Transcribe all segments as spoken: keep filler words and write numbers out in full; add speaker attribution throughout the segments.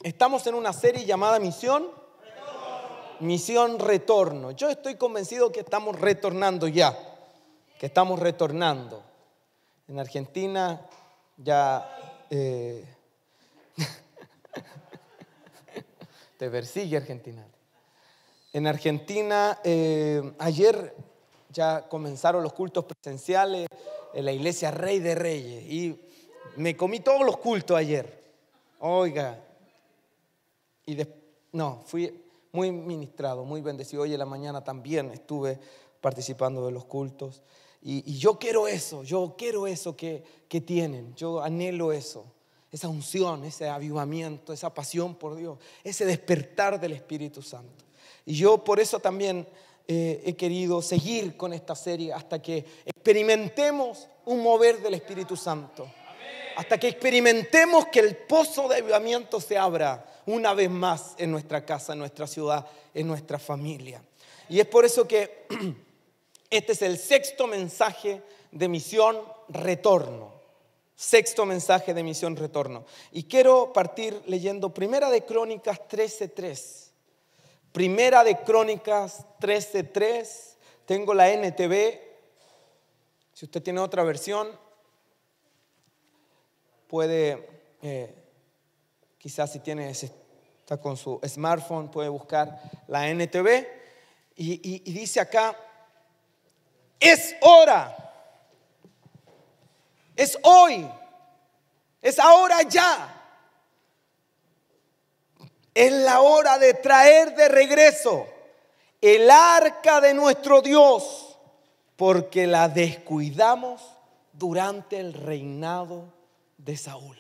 Speaker 1: Estamos en una serie llamada Misión Retorno. Misión Retorno. Yo estoy convencido que estamos retornando ya, que estamos retornando. En Argentina ya eh, te persigue Argentina. En Argentina eh, ayer ya comenzaron los cultos presenciales en la iglesia Rey de Reyes y me comí todos los cultos ayer. Oiga, y de, no, fui muy ministrado, muy bendecido. Hoy en la mañana también estuve participando de los cultos y, y yo quiero eso, yo quiero eso que, que tienen, yo anhelo eso, esa unción, ese avivamiento, esa pasión por Dios, ese despertar del Espíritu Santo. Y yo por eso también eh, he querido seguir con esta serie hasta que experimentemos un mover del Espíritu Santo. Hasta que experimentemos que el pozo de avivamiento se abra una vez más en nuestra casa, en nuestra ciudad, en nuestra familia. Y es por eso que este es el sexto mensaje de Misión Retorno. Sexto mensaje de Misión Retorno. Y quiero partir leyendo Primera de Crónicas trece tres. Primera de Crónicas trece tres. Tengo la N T V. Si usted tiene otra versión, puede, eh, quizás si tiene, está con su smartphone, puede buscar la N T V. Y, y, y dice acá, es hora, es hoy, es ahora ya. Es la hora de traer de regreso el arca de nuestro Dios, porque la descuidamos durante el reinado de Saúl.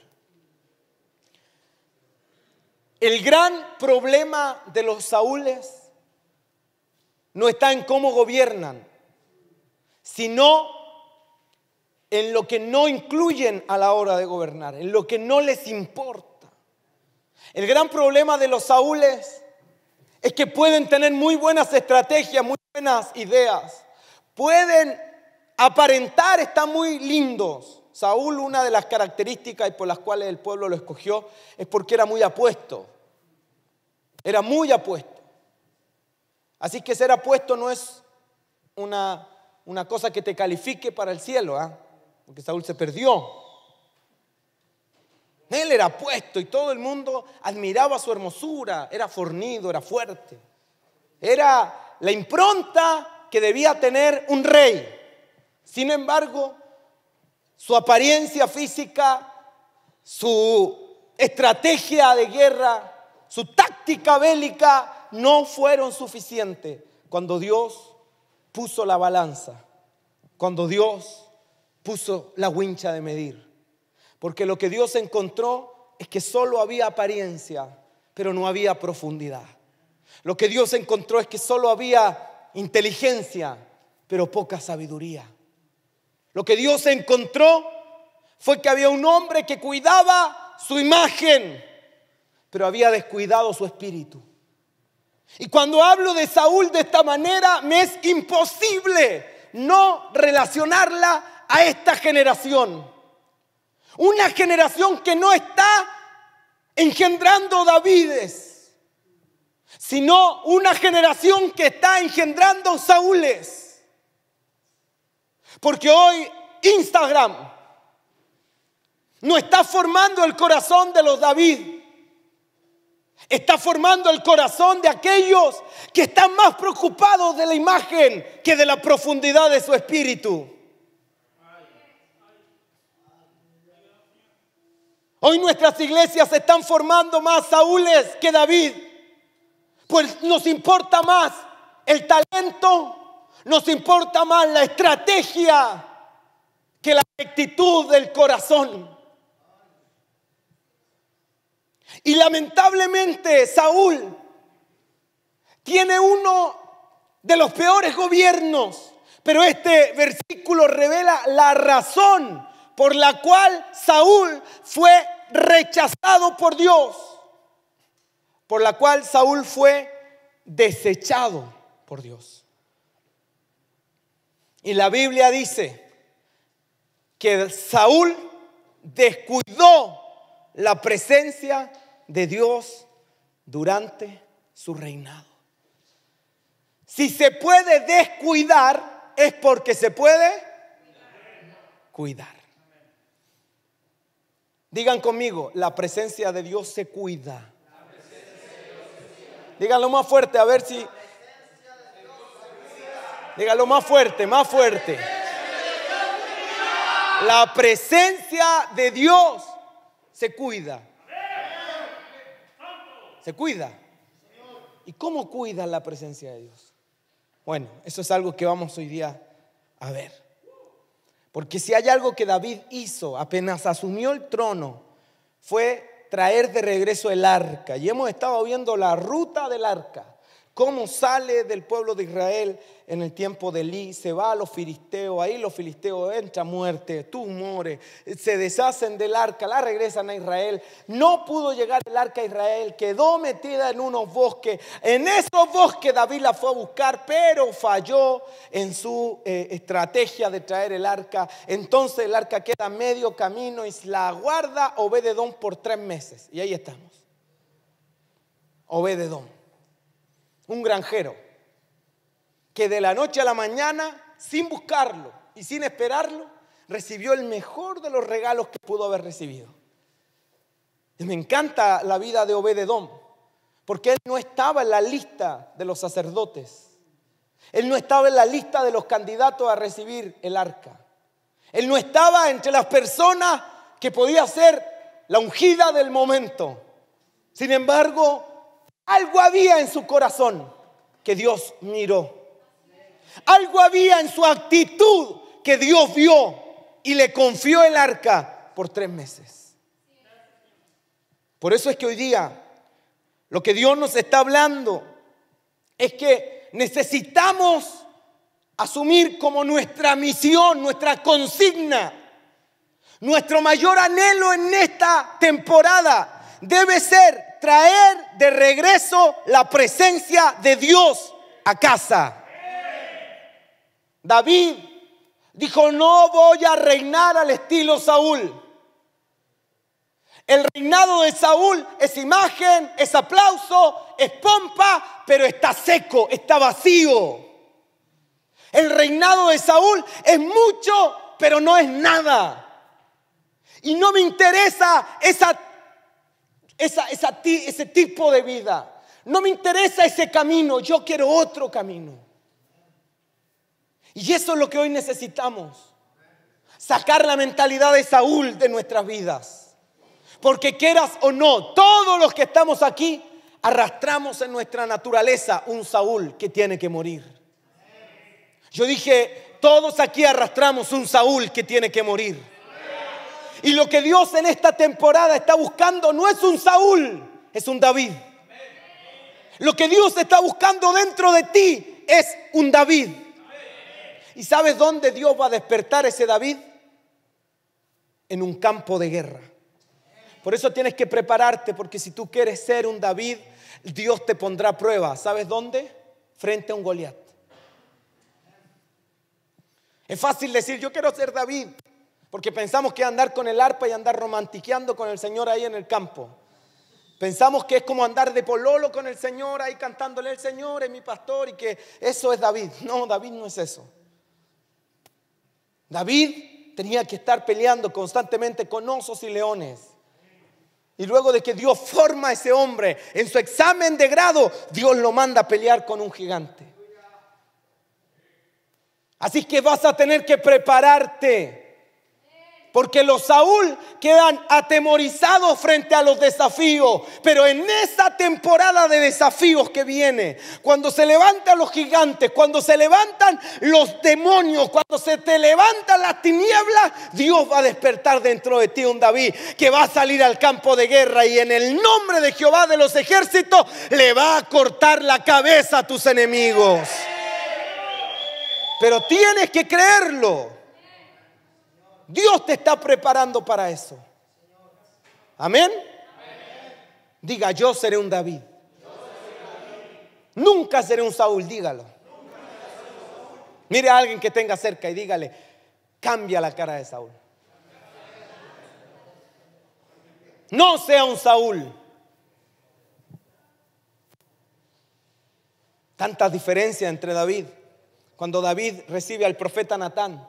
Speaker 1: El gran problema de los Saúles no está en cómo gobiernan, sino en lo que no incluyen a la hora de gobernar, en lo que no les importa. El gran problema de los Saúles es que pueden tener muy buenas estrategias, muy buenas ideas, pueden aparentar, están muy lindos. Saúl, una de las características por las cuales el pueblo lo escogió es porque era muy apuesto. Era muy apuesto. Así que ser apuesto no es una, una cosa que te califique para el cielo, ¿eh? Porque Saúl se perdió. Él era apuesto y todo el mundo admiraba su hermosura. Era fornido, era fuerte. Era la impronta que debía tener un rey. Sin embargo, su apariencia física, su estrategia de guerra, su táctica bélica no fueron suficientes cuando Dios puso la balanza, cuando Dios puso la wincha de medir. Porque lo que Dios encontró es que solo había apariencia, pero no había profundidad. Lo que Dios encontró es que solo había inteligencia, pero poca sabiduría. Lo que Dios encontró fue que había un hombre que cuidaba su imagen, pero había descuidado su espíritu. Y cuando hablo de Saúl de esta manera, me es imposible no relacionarla a esta generación. Una generación que no está engendrando Davides, sino una generación que está engendrando Saúles. Porque hoy Instagram no está formando el corazón de los David. Está formando el corazón de aquellos que están más preocupados de la imagen que de la profundidad de su espíritu. Hoy nuestras iglesias se están formando más Saúles que David. Pues nos importa más el talento, nos importa más la estrategia que la rectitud del corazón. Y lamentablemente Saúl tiene uno de los peores gobiernos, pero este versículo revela la razón por la cual Saúl fue rechazado por Dios, por la cual Saúl fue desechado por Dios. Y la Biblia dice que Saúl descuidó la presencia de Dios durante su reinado. Si se puede descuidar, es porque se puede cuidar. Digan conmigo, la presencia de Dios se cuida. Díganlo más fuerte, a ver si. Díganlo más fuerte, más fuerte. La presencia de Dios se cuida. Se cuida. ¿Y cómo cuida la presencia de Dios? Bueno, eso es algo que vamos hoy día a ver. Porque si hay algo que David hizo apenas asumió el trono, fue traer de regreso el arca. Y hemos estado viendo la ruta del arca. Cómo sale del pueblo de Israel en el tiempo de Elí, se va a los filisteos, ahí los filisteos entra muerte, tumores, se deshacen del arca, la regresan a Israel. No pudo llegar el arca a Israel, quedó metida en unos bosques. En esos bosques David la fue a buscar, pero falló en su eh, estrategia de traer el arca. Entonces el arca queda a medio camino y la guarda Obed-Edom por tres meses. Y ahí estamos. Obed-Edom, un granjero que de la noche a la mañana, sin buscarlo y sin esperarlo, recibió el mejor de los regalos que pudo haber recibido. Y me encanta la vida de Obed-Edom, porque él no estaba en la lista de los sacerdotes. Él no estaba en la lista de los candidatos a recibir el arca. Él no estaba entre las personas que podía ser la ungida del momento. Sin embargo, algo había en su corazón que Dios miró. Algo había en su actitud que Dios vio y le confió el arca por tres meses. Por eso es que hoy día lo que Dios nos está hablando es que necesitamos asumir como nuestra misión, nuestra consigna, nuestro mayor anhelo en esta temporada debe ser traer de regreso la presencia de Dios a casa. David dijo: no voy a reinar al estilo Saúl. El reinado de Saúl es imagen, es aplauso, es pompa, pero está seco, está vacío. El reinado de Saúl es mucho, pero no es nada. Y no me interesa esa, esa, esa, ese tipo de vida. No me interesa ese camino, yo quiero otro camino. Y eso es lo que hoy necesitamos. Sacar la mentalidad de Saúl de nuestras vidas. Porque quieras o no, todos los que estamos aquí arrastramos en nuestra naturaleza un Saúl que tiene que morir. Yo dije, todos aquí arrastramos un Saúl que tiene que morir. Y lo que Dios en esta temporada está buscando no es un Saúl, es un David. Lo que Dios está buscando dentro de ti es un David. ¿Y sabes dónde Dios va a despertar ese David? En un campo de guerra. Por eso tienes que prepararte, porque si tú quieres ser un David, Dios te pondrá a prueba. ¿Sabes dónde? Frente a un Goliat. Es fácil decir, yo quiero ser David, porque pensamos que andar con el arpa y andar romantiqueando con el Señor ahí en el campo. Pensamos que es como andar de pololo con el Señor ahí cantándole: el Señor es mi pastor, y que eso es David. No, David no es eso. David tenía que estar peleando constantemente con osos y leones. Y luego de que Dios forma a ese hombre en su examen de grado, Dios lo manda a pelear con un gigante. Así que vas a tener que prepararte, porque los Saúl quedan atemorizados frente a los desafíos. Pero en esa temporada de desafíos que viene, cuando se levantan los gigantes, cuando se levantan los demonios, cuando se te levantan las tinieblas, Dios va a despertar dentro de ti un David que va a salir al campo de guerra y en el nombre de Jehová de los ejércitos le va a cortar la cabeza a tus enemigos. Pero tienes que creerlo. Dios te está preparando para eso. Amén. Diga: yo seré un David. Nunca seré un Saúl, dígalo. Mire a alguien que tenga cerca y dígale: cambia la cara de Saúl. No sea un Saúl, Tantas diferencias entre David. Cuando David recibe al profeta Natán,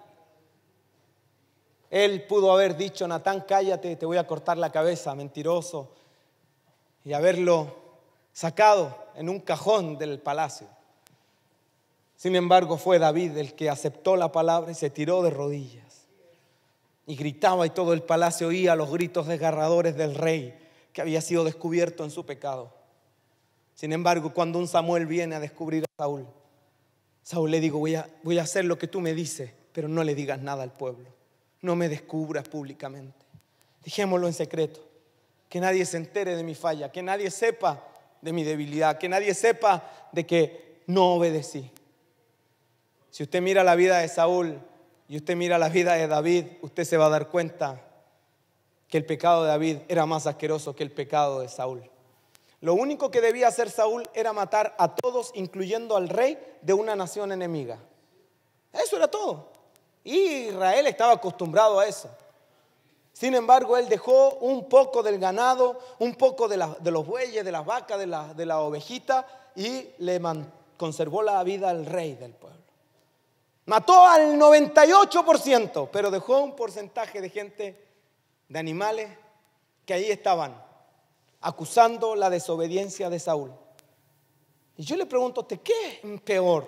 Speaker 1: él pudo haber dicho: Natán, cállate, te voy a cortar la cabeza, mentiroso, y haberlo sacado en un cajón del palacio. Sin embargo, fue David el que aceptó la palabra y se tiró de rodillas y gritaba, y todo el palacio oía los gritos desgarradores del rey que había sido descubierto en su pecado. Sin embargo, cuando un Samuel viene a descubrir a Saúl, Saúl le dijo: voy a, voy a hacer lo que tú me dices, pero no le digas nada al pueblo, no me descubras públicamente, dejémoslo en secreto, que nadie se entere de mi falla, que nadie sepa de mi debilidad, que nadie sepa de que no obedecí. Si usted mira la vida de Saúl y usted mira la vida de David, usted se va a dar cuenta que el pecado de David era más asqueroso que el pecado de Saúl. Lo único que debía hacer Saúl era matar a todos, incluyendo al rey de una nación enemiga. Eso era todo. Y Israel estaba acostumbrado a eso. Sin embargo, él dejó un poco del ganado, un poco de, la, de los bueyes, de las vacas, de la, de la ovejita, y le man, conservó la vida al rey del pueblo. Mató al noventa y ocho por ciento, pero dejó un porcentaje de gente, de animales, que ahí estaban acusando la desobediencia de Saúl. Y yo le pregunto a usted, ¿qué es peor?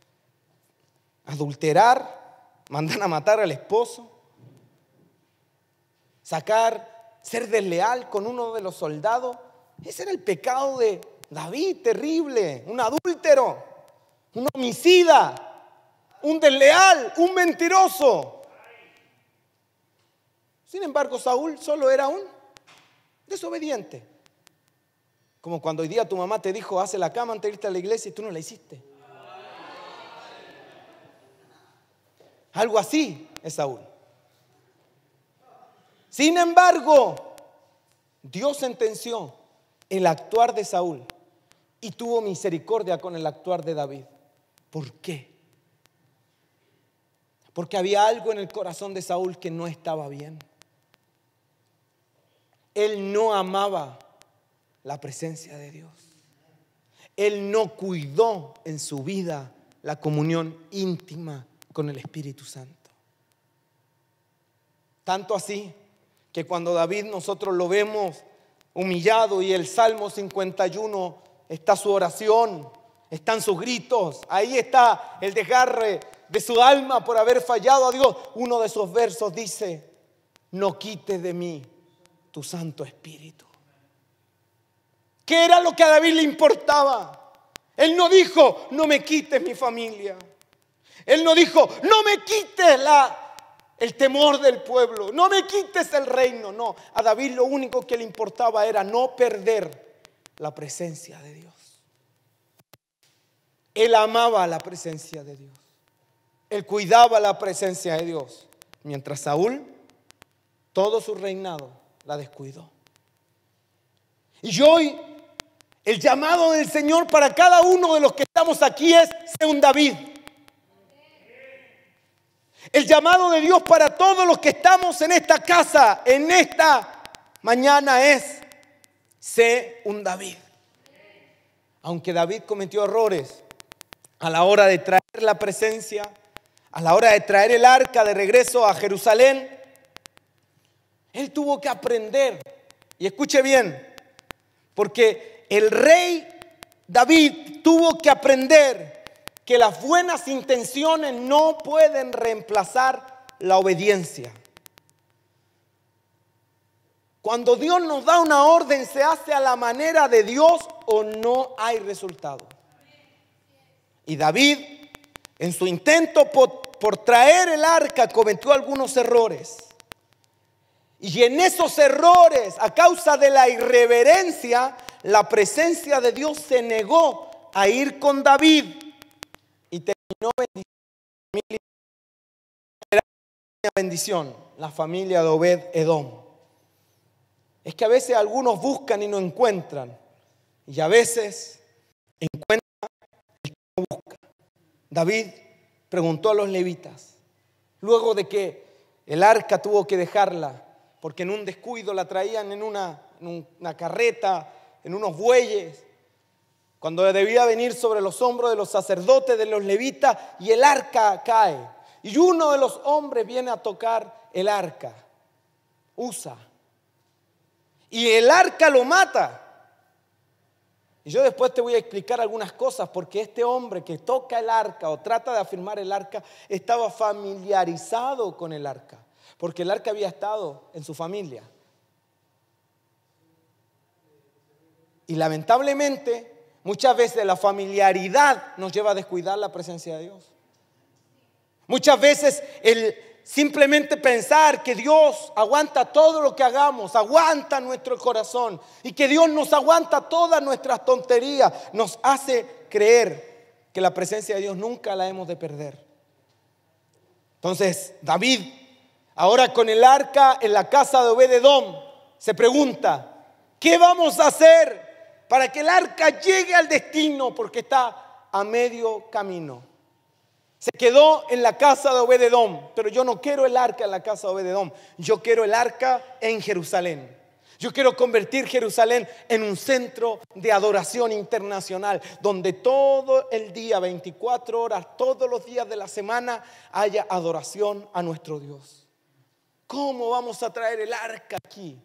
Speaker 1: ¿Adulterar? ¿Mandar a matar al esposo? ¿Sacar, ser desleal con uno de los soldados? Ese era el pecado de David, terrible. Un adúltero, un homicida, un desleal, un mentiroso. Sin embargo, Saúl solo era un desobediente. Como cuando hoy día tu mamá te dijo: hace la cama antes de irte a la iglesia, y tú no la hiciste. Algo así es Saúl. Sin embargo, Dios sentenció el actuar de Saúl y tuvo misericordia con el actuar de David. ¿Por qué? Porque había algo en el corazón de Saúl que no estaba bien. Él no amaba la presencia de Dios. Él no cuidó en su vida la comunión íntima con el Espíritu Santo. Tanto así que cuando David nosotros lo vemos humillado, y el Salmo cincuenta y uno está su oración, están sus gritos, ahí está el desgarre de su alma por haber fallado a Dios. Uno de esos versos dice: no quites de mí tu Santo Espíritu. ¿Qué era lo que a David le importaba? Él no dijo: no me quites mi familia. Él no dijo: no me quites la el temor del pueblo, no me quites el reino. No, a David lo único que le importaba era no perder la presencia de Dios. Él amaba la presencia de Dios. Él cuidaba la presencia de Dios. Mientras Saúl, todo su reinado la descuidó. Y hoy el llamado del Señor para cada uno de los que estamos aquí es: sé un David. El llamado de Dios para todos los que estamos en esta casa, en esta mañana, es: sé un David. Aunque David cometió errores a la hora de traer la presencia, a la hora de traer el arca de regreso a Jerusalén, él tuvo que aprender. Y escuche bien, porque el rey David tuvo que aprender que las buenas intenciones no pueden reemplazar la obediencia. Cuando Dios nos da una orden, ¿se hace a la manera de Dios o no hay resultado? Y David, en su intento por, por traer el arca, cometió algunos errores. Y en esos errores, a causa de la irreverencia, la presencia de Dios se negó a ir con David. Y terminó bendiciendo la bendición, la familia de Obed Edom. Es que a veces algunos buscan y no encuentran, y a veces encuentran el que no busca. David preguntó a los levitas, luego de que el arca tuvo que dejarla, porque en un descuido la traían en una, en una carreta, en unos bueyes. cuando debía venir sobre los hombros de los sacerdotes, de los levitas, y el arca cae. Y uno de los hombres viene a tocar el arca, Usa, y el arca lo mata. Y yo después te voy a explicar algunas cosas, porque este hombre que toca el arca o trata de afirmar el arca estaba familiarizado con el arca, porque el arca había estado en su familia. Y lamentablemente, muchas veces la familiaridad nos lleva a descuidar la presencia de Dios. Muchas veces el simplemente pensar que Dios aguanta todo lo que hagamos, aguanta nuestro corazón, y que Dios nos aguanta todas nuestras tonterías, nos hace creer que la presencia de Dios nunca la hemos de perder. Entonces David, ahora con el arca en la casa de Obed-edom, se pregunta: ¿qué vamos a hacer para que el arca llegue al destino? Porque está a medio camino. Se quedó en la casa de Obed-edom, pero yo no quiero el arca en la casa de Obed-edom. Yo quiero el arca en Jerusalén. Yo quiero convertir Jerusalén en un centro de adoración internacional, donde todo el día, veinticuatro horas, todos los días de la semana, haya adoración a nuestro Dios. ¿Cómo vamos a traer el arca aquí?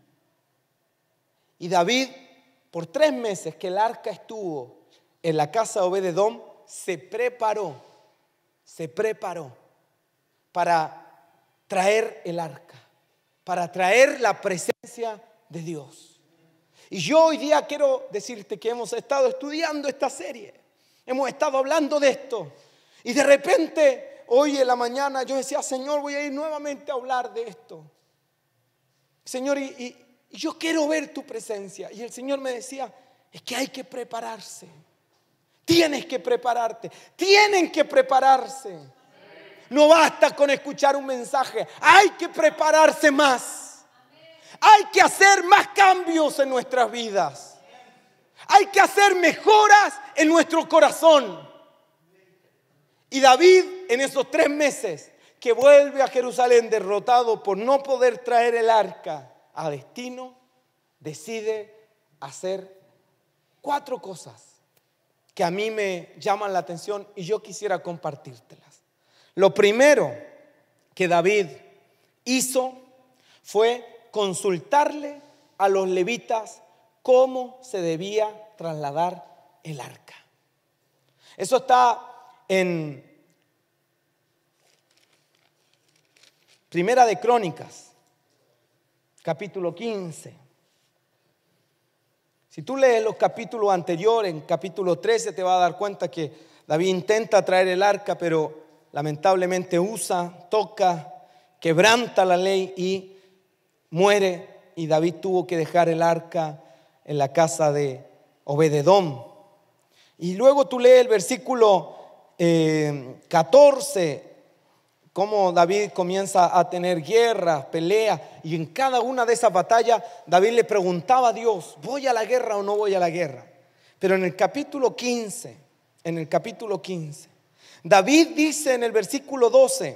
Speaker 1: Y David, por tres meses que el arca estuvo en la casa de Obed-edom, se preparó. Se preparó para traer el arca, para traer la presencia de Dios. Y yo hoy día quiero decirte que hemos estado estudiando esta serie, hemos estado hablando de esto, y de repente hoy en la mañana yo decía: Señor, voy a ir nuevamente a hablar de esto, Señor, y, y, y yo quiero ver tu presencia. Y el Señor me decía: es que hay que prepararse. Tienes que prepararte, tienen que prepararse. No basta con escuchar un mensaje, hay que prepararse más. Hay que hacer más cambios en nuestras vidas. Hay que hacer mejoras en nuestro corazón. Y David, en esos tres meses que vuelve a Jerusalén derrotado por no poder traer el arca a destino, decide hacer cuatro cosas que a mí me llaman la atención y yo quisiera compartírtelas. Lo primero que David hizo fue consultarle a los levitas cómo se debía trasladar el arca. Eso está en Primera de Crónicas, capítulo quince. Si tú lees los capítulos anteriores, en capítulo trece te vas a dar cuenta que David intenta traer el arca, pero lamentablemente Usa, toca, quebranta la ley y muere. Y David tuvo que dejar el arca en la casa de Obed-edom. Y luego tú lees el versículo eh, catorce, cómo David comienza a tener guerras, peleas, y en cada una de esas batallas David le preguntaba a Dios: ¿voy a la guerra o no voy a la guerra? Pero en el capítulo quince, en el capítulo quince, David dice en el versículo doce,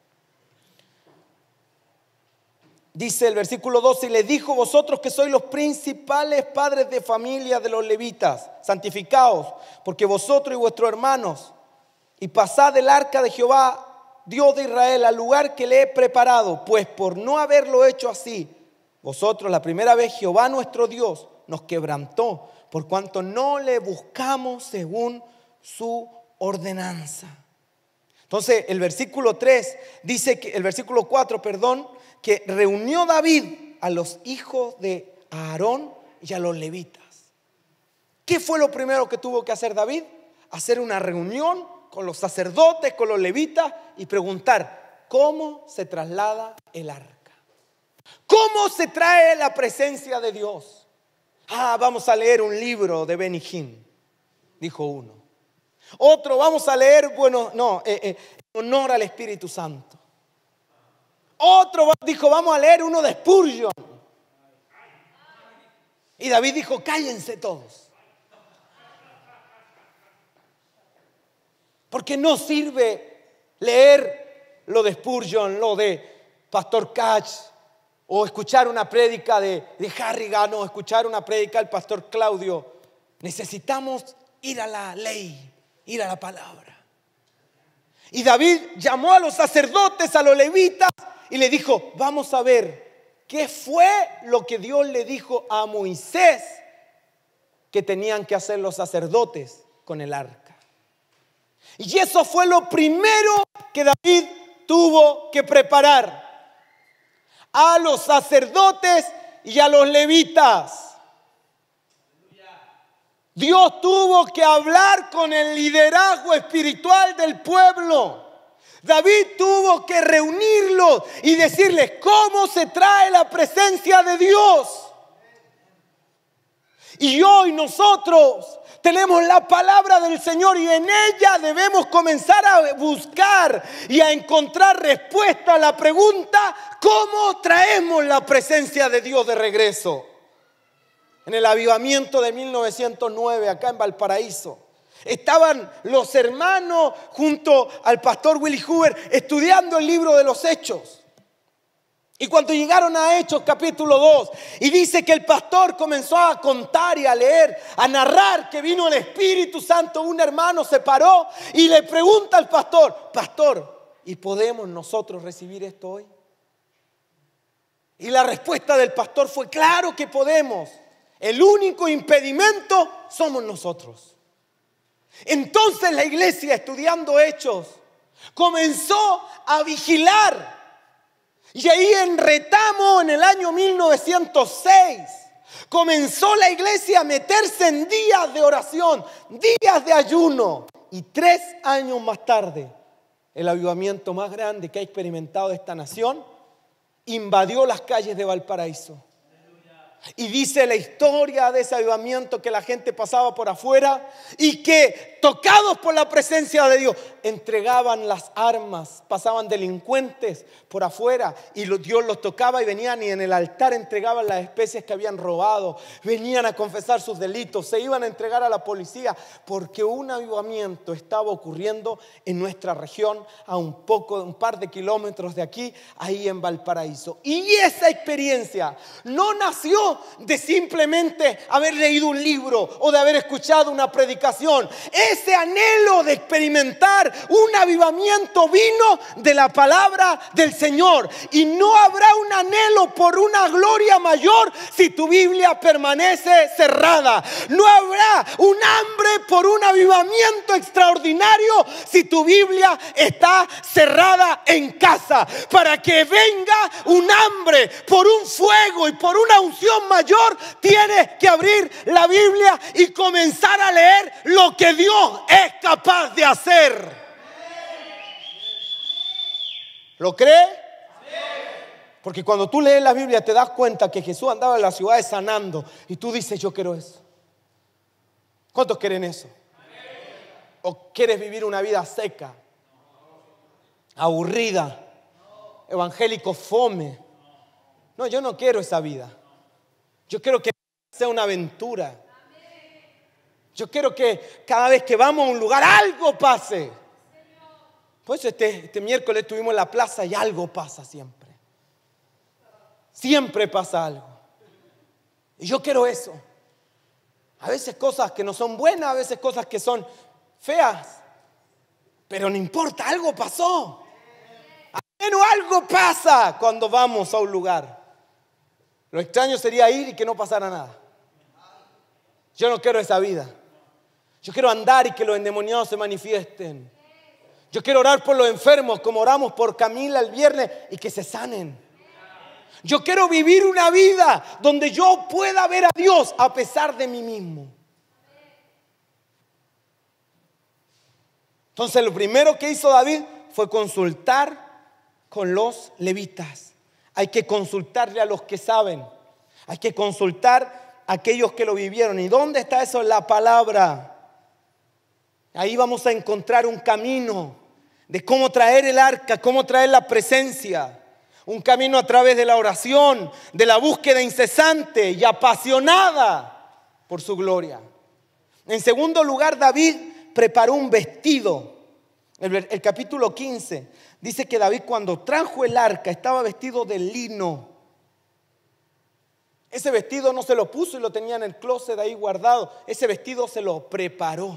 Speaker 1: dice el versículo doce: y le dijo: vosotros que sois los principales padres de familia de los levitas, santificaos, porque vosotros y vuestros hermanos, y pasad el arca de Jehová, Dios de Israel, al lugar que le he preparado, pues por no haberlo hecho así, vosotros la primera vez Jehová nuestro Dios nos quebrantó, por cuanto no le buscamos según su ordenanza. Entonces el versículo tres dice que, el versículo cuatro, perdón, que reunió David a los hijos de Aarón y a los levitas. ¿Qué fue lo primero que tuvo que hacer David? Hacer una reunión con los sacerdotes, con los levitas, y preguntar: ¿cómo se traslada el arca? ¿Cómo se trae la presencia de Dios? Ah, vamos a leer un libro de Benny Hinn, dijo uno. Otro, vamos a leer, bueno, no, eh, eh, en honor al Espíritu Santo. Otro dijo: vamos a leer uno de Spurgeon. Y David dijo: cállense todos. Porque no sirve leer lo de Spurgeon, lo de Pastor Catch, o escuchar una prédica de, de Harrigan, o escuchar una prédica del Pastor Claudio. Necesitamos ir a la ley, ir a la palabra. Y David llamó a los sacerdotes, a los levitas, y le dijo: vamos a ver qué fue lo que Dios le dijo a Moisés que tenían que hacer los sacerdotes con el arca. Y eso fue lo primero que David tuvo que preparar: a los sacerdotes y a los levitas. Dios tuvo que hablar con el liderazgo espiritual del pueblo. David tuvo que reunirlos y decirles cómo se trae la presencia de Dios. Y hoy nosotros tenemos la palabra del Señor y en ella debemos comenzar a buscar y a encontrar respuesta a la pregunta: ¿cómo traemos la presencia de Dios de regreso? En el avivamiento de mil novecientos nueve, acá en Valparaíso, estaban los hermanos junto al pastor Willy Huber estudiando el libro de los Hechos. Y cuando llegaron a Hechos capítulo dos, y dice que el pastor comenzó a contar y a leer, a narrar que vino el Espíritu Santo, un hermano se paró y le pregunta al pastor: pastor, ¿y podemos nosotros recibir esto hoy? Y la respuesta del pastor fue: claro que podemos. El único impedimento somos nosotros. Entonces la iglesia, estudiando Hechos, comenzó a vigilar. Y ahí en Retamo, en el año mil novecientos seis, comenzó la iglesia a meterse en días de oración, días de ayuno. Y tres años más tarde, el avivamiento más grande que ha experimentado esta nación invadió las calles de Valparaíso. Y dice la historia de ese avivamiento que la gente pasaba por afuera y que, tocados por la presencia de Dios, entregaban las armas. Pasaban delincuentes por afuera y Dios los tocaba y venían y en el altar entregaban las especies que habían robado. Venían a confesar sus delitos, se iban a entregar a la policía, porque un avivamiento estaba ocurriendo en nuestra región, a un poco, un par de kilómetros de aquí, ahí en Valparaíso. Y esa experiencia no nació de simplemente haber leído un libro o de haber escuchado una predicación. Ese anhelo de experimentar un avivamiento vino de la palabra del Señor. Y no habrá un anhelo por una gloria mayor si tu Biblia permanece cerrada. No habrá un hambre por un avivamiento extraordinario si tu Biblia está cerrada en casa. Para que venga un hambre por un fuego y por una unción mayor, tienes que abrir la Biblia y comenzar a leer lo que Dios es capaz de hacer. ¿Lo cree? Porque cuando tú lees la Biblia te das cuenta que Jesús andaba en las ciudades sanando y tú dices: yo quiero eso. ¿Cuántos quieren eso? ¿O quieres vivir una vida seca, aburrida, evangélico fome? No, yo no quiero esa vida. Yo quiero que sea una aventura. Yo quiero que cada vez que vamos a un lugar algo pase. Por eso este, este miércoles estuvimos en la plaza y algo pasa siempre. Siempre pasa algo. Y yo quiero eso. A veces cosas que no son buenas, a veces cosas que son feas. Pero no importa, algo pasó. Al menos algo pasa cuando vamos a un lugar. Lo extraño sería ir y que no pasara nada. Yo no quiero esa vida. Yo quiero andar y que los endemoniados se manifiesten. Yo quiero orar por los enfermos como oramos por Camila el viernes y que se sanen. Yo quiero vivir una vida donde yo pueda ver a Dios a pesar de mí mismo. Entonces lo primero que hizo David fue consultar con los levitas. Hay que consultarle a los que saben. Hay que consultar a aquellos que lo vivieron. ¿Y dónde está eso? En la palabra. Ahí vamos a encontrar un camino de cómo traer el arca, cómo traer la presencia. Un camino a través de la oración, de la búsqueda incesante y apasionada por su gloria. En segundo lugar, David preparó un vestido. El, el capítulo quince dice que David, cuando trajo el arca, estaba vestido de lino. Ese vestido no se lo puso y lo tenía en el closet ahí guardado. Ese vestido se lo preparó.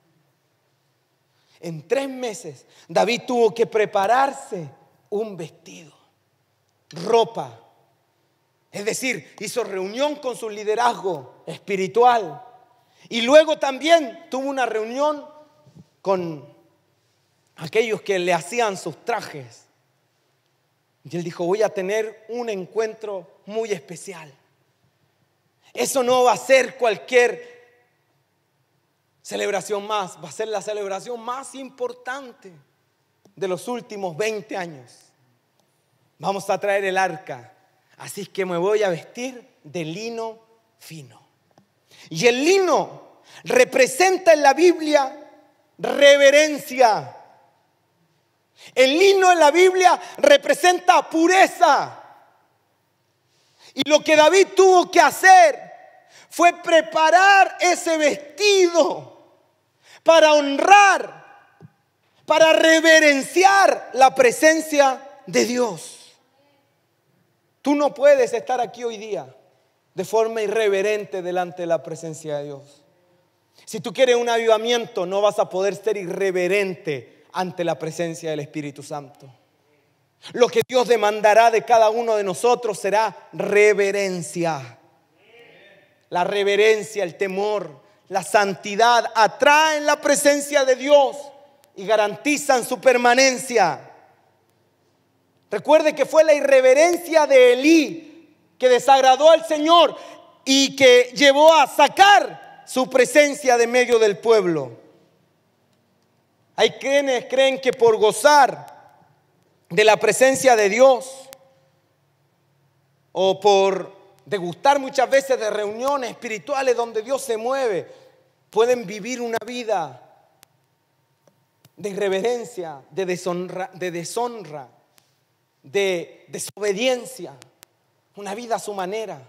Speaker 1: En tres meses David tuvo que prepararse un vestido, ropa. Es decir, hizo reunión con su liderazgo espiritual. Y luego también tuvo una reunión con aquellos que le hacían sus trajes. Y él dijo, voy a tener un encuentro muy especial. Eso no va a ser cualquier celebración más, va a ser la celebración más importante de los últimos veinte años. Vamos a traer el arca, así que me voy a vestir de lino fino. Y el lino representa en la Biblia reverencia. El lino en la Biblia representa pureza. Y lo que David tuvo que hacer fue preparar ese vestido para honrar, para reverenciar la presencia de Dios. Tú no puedes estar aquí hoy día de forma irreverente delante de la presencia de Dios. Si tú quieres un avivamiento, no vas a poder ser irreverente ante la presencia del Espíritu Santo. Lo que Dios demandará de cada uno de nosotros será reverencia. La reverencia, el temor, la santidad atraen la presencia de Dios y garantizan su permanencia. Recuerde que fue la irreverencia de Elí que desagradó al Señor y que llevó a sacar su presencia de medio del pueblo. Hay quienes creen que por gozar de la presencia de Dios o por degustar muchas veces de reuniones espirituales donde Dios se mueve, pueden vivir una vida de irreverencia, de deshonra, de deshonra, de desobediencia, una vida a su manera.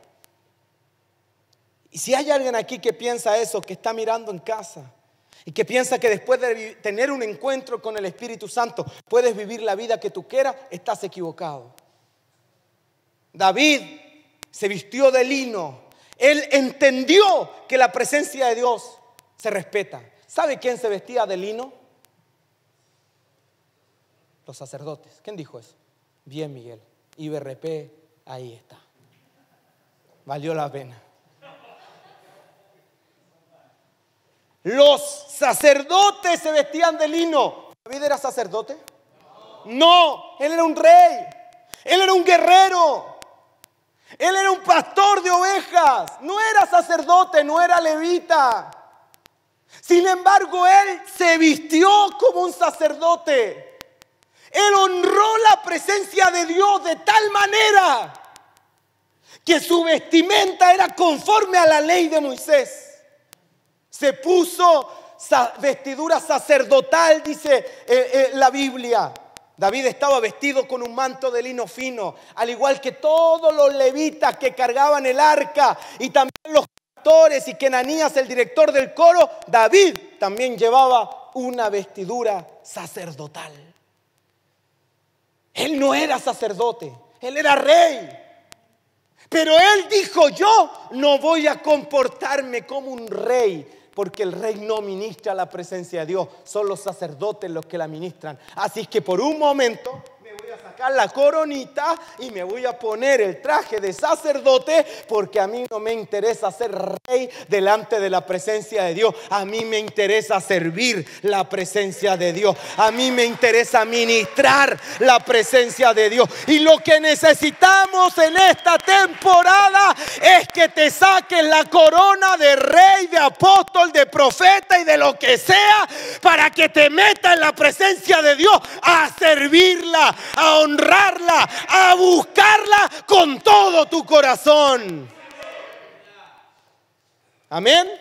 Speaker 1: Y si hay alguien aquí que piensa eso, que está mirando en casa y que piensa que después de tener un encuentro con el Espíritu Santo puedes vivir la vida que tú quieras, estás equivocado. David se vistió de lino. Él entendió que la presencia de Dios se respeta. ¿Sabe quién se vestía de lino? Los sacerdotes. ¿Quién dijo eso? Bien, Miguel. I B R P, ahí está. Valió la pena. Los sacerdotes se vestían de lino. ¿David era sacerdote? No, él era un rey. Él era un guerrero. Él era un pastor de ovejas. No era sacerdote, no era levita. Sin embargo, él se vistió como un sacerdote. Él honró la presencia de Dios de tal manera que su vestimenta era conforme a la ley de Moisés. Se puso vestidura sacerdotal, dice eh, eh, la Biblia. David estaba vestido con un manto de lino fino, al igual que todos los levitas que cargaban el arca y también los pastores y que Ananías, el director del coro. David también llevaba una vestidura sacerdotal. Él no era sacerdote, él era rey. Pero él dijo, yo no voy a comportarme como un rey, porque el rey no ministra la presencia de Dios, son los sacerdotes los que la ministran. Así que por un momento me voy a sacar la coronita y me voy a poner el traje de sacerdote, porque a mí no me interesa ser rey delante de la presencia de Dios. A mí me interesa servir la presencia de Dios. A mí me interesa ministrar la presencia de Dios. Y lo que necesitamos en esta temporada es que te saques la corona de rey, de apóstol, de profeta y de lo que sea, para que te metas en la presencia de Dios a servirla, a honrarla, a buscarla con todo tu corazón. Amén.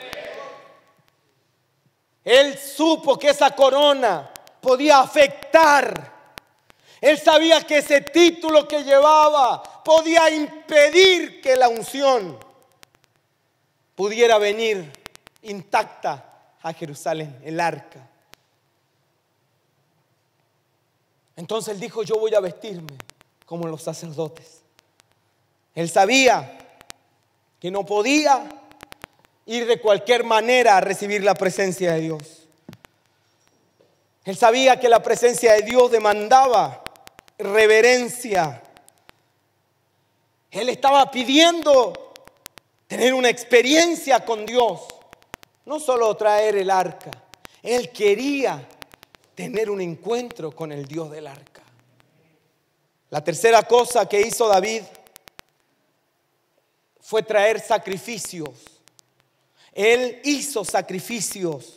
Speaker 1: Él supo que esa corona podía afectar. Él sabía que ese título que llevaba podía impedir que la unción pudiera venir intacta a Jerusalén, el arca. Entonces él dijo, yo voy a vestirme como los sacerdotes. Él sabía que no podía ir de cualquier manera a recibir la presencia de Dios. Él sabía que la presencia de Dios demandaba reverencia. Él estaba pidiendo tener una experiencia con Dios, no solo traer el arca. Él quería tener un encuentro con el Dios del arca. La tercera cosa que hizo David fue traer sacrificios. Él hizo sacrificios.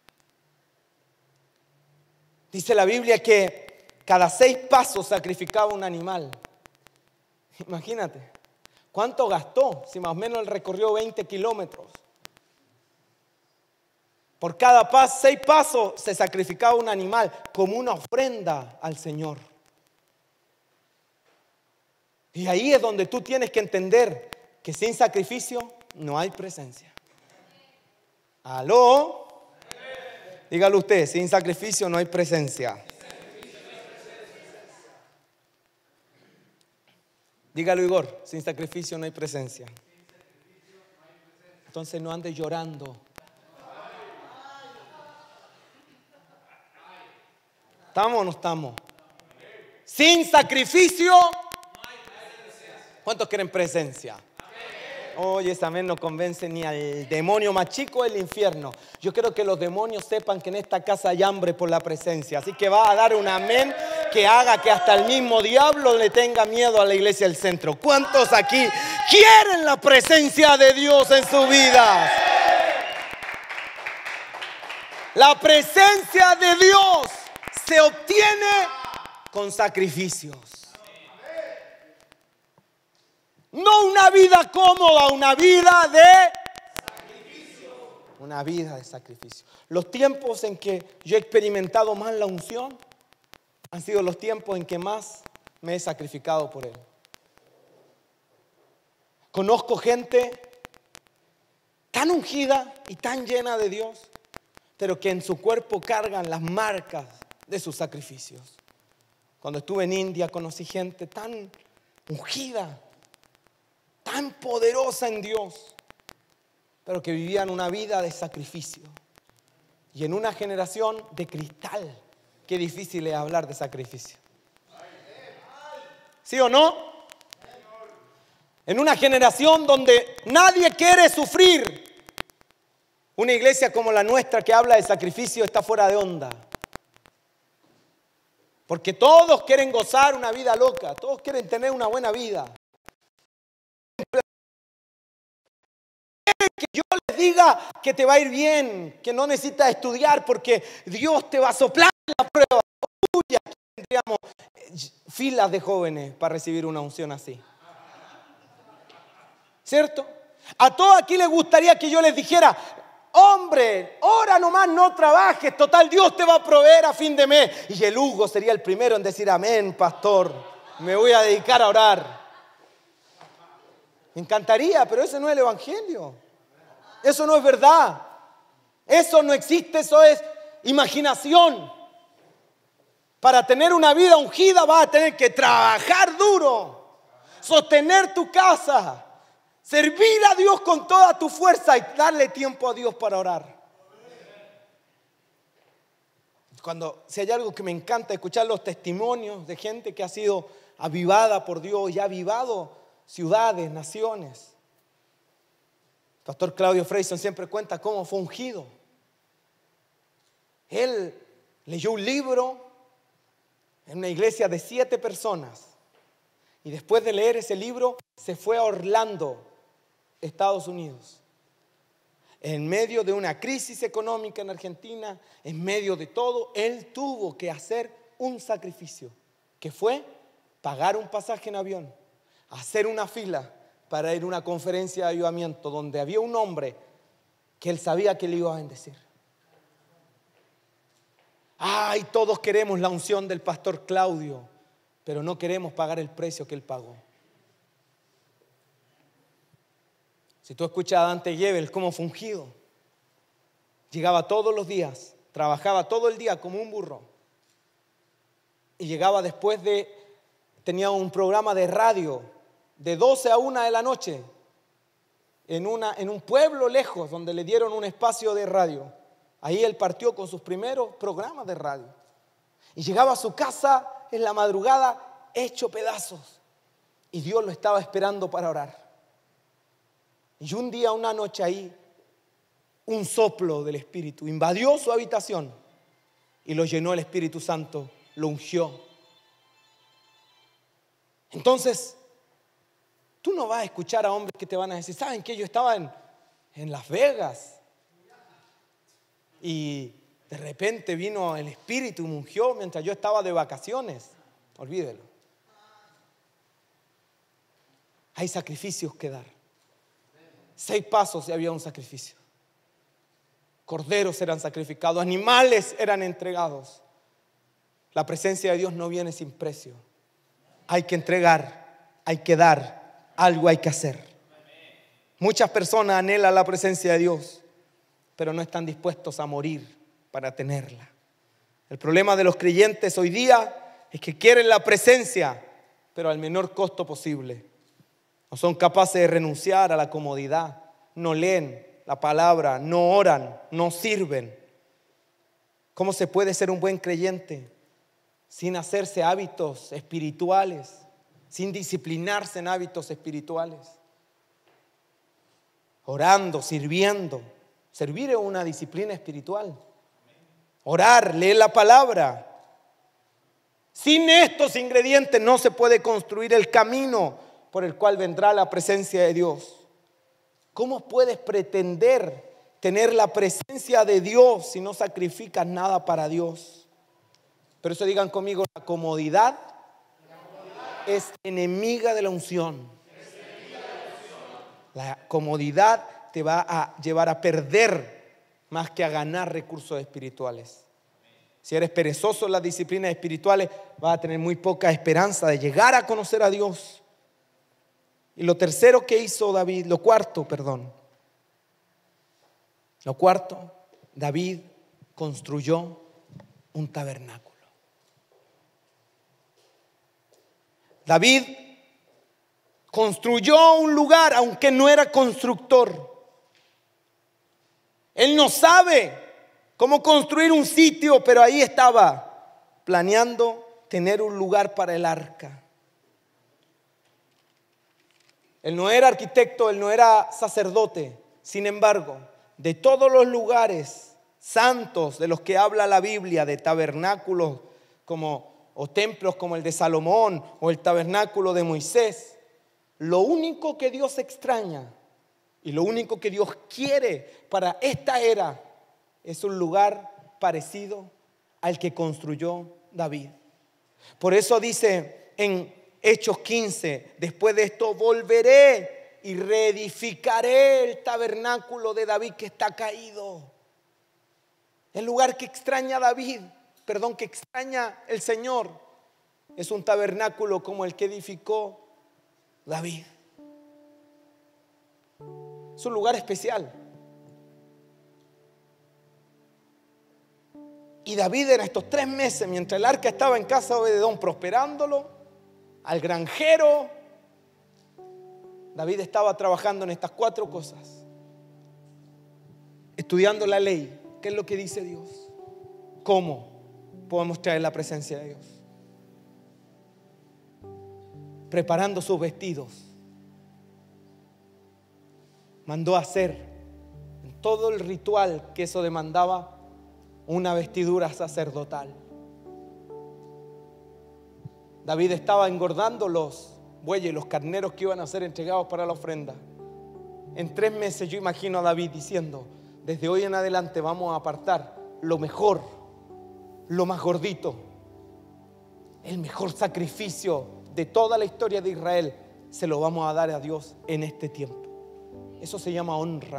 Speaker 1: Dice la Biblia que cada seis pasos sacrificaba un animal. Imagínate, ¿cuánto gastó? Si más o menos él recorrió veinte kilómetros. Por cada pas, seis pasos se sacrificaba un animal como una ofrenda al Señor. Y ahí es donde tú tienes que entender que sin sacrificio no hay presencia. ¿Aló? Dígalo usted, sin sacrificio no hay presencia. Dígalo, Igor, sin sacrificio no hay presencia. Entonces no andes llorando. ¿Estamos o no estamos? Sin sacrificio. ¿Cuántos quieren presencia? Oye, ese amén no convence ni al demonio más chico del infierno. Yo quiero que los demonios sepan que en esta casa hay hambre por la presencia. Así que va a dar un amén que haga que hasta el mismo diablo le tenga miedo a la iglesia del centro. ¿Cuántos aquí quieren la presencia de Dios en su vida? La presencia de Dios se obtiene con sacrificios. No una vida cómoda, una vida de sacrificio. Una vida de sacrificio. Los tiempos en que yo he experimentado más la unción han sido los tiempos en que más me he sacrificado por Él. Conozco gente tan ungida y tan llena de Dios, pero que en su cuerpo cargan las marcas de sus sacrificios. Cuando estuve en India conocí gente tan ungida, tan poderosa en Dios, pero que vivían una vida de sacrificio. Y en una generación de cristal, qué difícil es hablar de sacrificio. ¿Sí o no? En una generación donde nadie quiere sufrir, una iglesia como la nuestra que habla de sacrificio está fuera de onda. Porque todos quieren gozar una vida loca, todos quieren tener una buena vida. Que yo les diga que te va a ir bien, que no necesitas estudiar porque Dios te va a soplar la prueba. Uy, aquí tendríamos filas de jóvenes para recibir una unción así. ¿Cierto? A todos aquí les gustaría que yo les dijera: hombre, ora nomás, no trabajes, total Dios te va a proveer a fin de mes. Y el Hugo sería el primero en decir: amén, pastor, me voy a dedicar a orar. Me encantaría, pero ese no es el evangelio. Eso no es verdad. Eso no existe, eso es imaginación. Para tener una vida ungida vas a tener que trabajar duro, sostener tu casa, servir a Dios con toda tu fuerza y darle tiempo a Dios para orar. Cuando, si hay algo que me encanta, escuchar los testimonios de gente que ha sido avivada por Dios y ha avivado ciudades, naciones. Pastor Claudio Freyson siempre cuenta cómo fue ungido. Él leyó un libro en una iglesia de siete personas y después de leer ese libro se fue a Orlando, Estados Unidos. En medio de una crisis económica en Argentina, en medio de todo, él tuvo que hacer un sacrificio, que fue pagar un pasaje en avión, hacer una fila para ir a una conferencia de avivamiento donde había un hombre que él sabía que le iba a bendecir. Ay, todos queremos la unción del pastor Claudio, pero no queremos pagar el precio que él pagó. Si tú escuchas a Dante Gebel, cómo fue ungido, llegaba todos los días, trabajaba todo el día como un burro y llegaba después de, tenía un programa de radio de doce a una de la noche en, una, en un pueblo lejos donde le dieron un espacio de radio. Ahí él partió con sus primeros programas de radio. Y llegaba a su casa en la madrugada hecho pedazos. Y Dios lo estaba esperando para orar. Y un día, una noche ahí, un soplo del Espíritu invadió su habitación y lo llenó el Espíritu Santo, lo ungió. Entonces, tú no vas a escuchar a hombres que te van a decir, ¿saben qué? Yo estaba en, en Las Vegas y de repente vino el Espíritu y me ungió mientras yo estaba de vacaciones. Olvídelo. Hay sacrificios que dar. Seis pasos y había un sacrificio. Corderos eran sacrificados, animales eran entregados. La presencia de Dios no viene sin precio. Hay que entregar, hay que dar, algo hay que hacer. Muchas personas anhelan la presencia de Dios, pero no están dispuestos a morir para tenerla. El problema de los creyentes hoy día es que quieren la presencia, pero al menor costo posible. No son capaces de renunciar a la comodidad, no leen la palabra, no oran, no sirven. ¿Cómo se puede ser un buen creyente sin hacerse hábitos espirituales, sin disciplinarse en hábitos espirituales? Orando, sirviendo. Servir es una disciplina espiritual. Orar, leer la palabra. Sin estos ingredientes no se puede construir el camino por el cual vendrá la presencia de Dios. ¿Cómo puedes pretender tener la presencia de Dios si no sacrificas nada para Dios? Por eso digan conmigo, la comodidad, la comodidad es enemiga de la unción. Es enemiga de la unción. La comodidad te va a llevar a perder más que a ganar recursos espirituales. Si eres perezoso en las disciplinas espirituales, vas a tener muy poca esperanza de llegar a conocer a Dios. Y lo tercero que hizo David, lo cuarto, perdón. Lo cuarto, David construyó un tabernáculo. David construyó un lugar, aunque no era constructor. Él no sabe cómo construir un sitio, pero ahí estaba planeando tener un lugar para el arca. Él no era arquitecto, él no era sacerdote. Sin embargo, de todos los lugares santos de los que habla la Biblia, de tabernáculos como, o templos como el de Salomón o el tabernáculo de Moisés, lo único que Dios extraña y lo único que Dios quiere para esta era es un lugar parecido al que construyó David. Por eso dice en Hechos quince, después de esto volveré y reedificaré el tabernáculo de David que está caído. El lugar que extraña David, perdón, que extraña el Señor, es un tabernáculo como el que edificó David. Es un lugar especial. Y David en estos tres meses, mientras el arca estaba en casa de Obededón prosperándolo, al granjero, David estaba trabajando en estas cuatro cosas. Estudiando la ley. ¿Qué es lo que dice Dios? ¿Cómo podemos traer la presencia de Dios? Preparando sus vestidos. Mandó a hacer en todo el ritual que eso demandaba una vestidura sacerdotal. David estaba engordando los bueyes, los carneros que iban a ser entregados para la ofrenda. En tres meses yo imagino a David diciendo, desde hoy en adelante vamos a apartar lo mejor, lo más gordito, el mejor sacrificio de toda la historia de Israel, se lo vamos a dar a Dios en este tiempo. Eso se llama honra.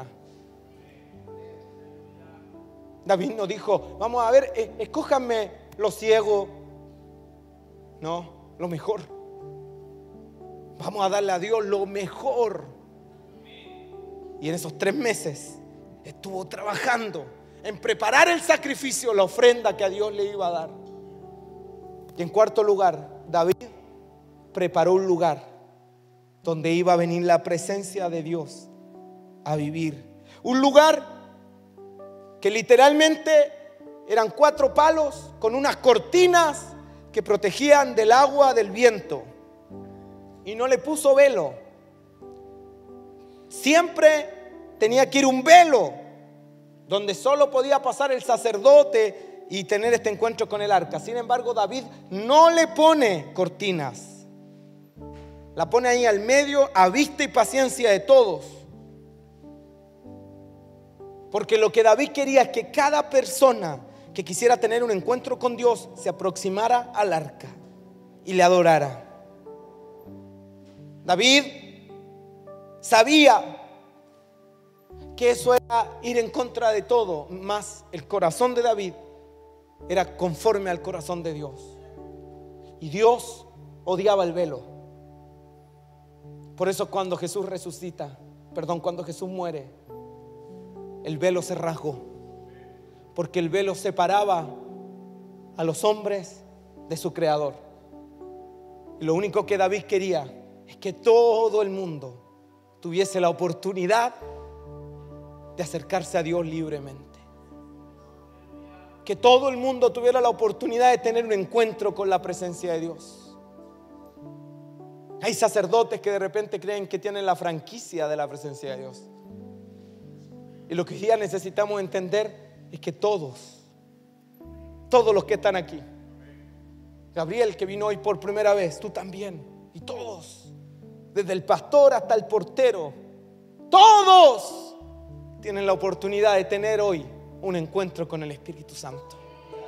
Speaker 1: David no dijo, vamos a ver, eh, escójanme los ciegos. No, lo mejor. Vamos a darle a Dios lo mejor. Y en esos tres meses estuvo trabajando en preparar el sacrificio, la ofrenda que a Dios le iba a dar. Y en cuarto lugar, David preparó un lugar donde iba a venir la presencia de Dios a vivir. Un lugar que literalmente eran cuatro palos con unas cortinas que protegían del agua, del viento. Y no le puso velo. Siempre tenía que ir un velo donde solo podía pasar el sacerdote y tener este encuentro con el arca. Sin embargo, David no le pone cortinas. La pone ahí al medio, a vista y paciencia de todos. Porque lo que David quería es que cada persona que quisiera tener un encuentro con Dios se aproximara al arca y le adorara. David sabía que eso era ir en contra de todo, más el corazón de David era conforme al corazón de Dios. Y Dios odiaba el velo. Por eso cuando Jesús resucita, perdón, cuando Jesús muere, el velo se rasgó, porque el velo separaba a los hombres de su Creador. Y lo único que David quería es que todo el mundo tuviese la oportunidad de acercarse a Dios libremente. Que todo el mundo tuviera la oportunidad de tener un encuentro con la presencia de Dios. Hay sacerdotes que de repente creen que tienen la franquicia de la presencia de Dios. Y lo que hoy día necesitamos entender es que todos, todos los que están aquí, Gabriel que vino hoy por primera vez, tú también, y todos, desde el pastor hasta el portero, todos tienen la oportunidad de tener hoy un encuentro con el Espíritu Santo.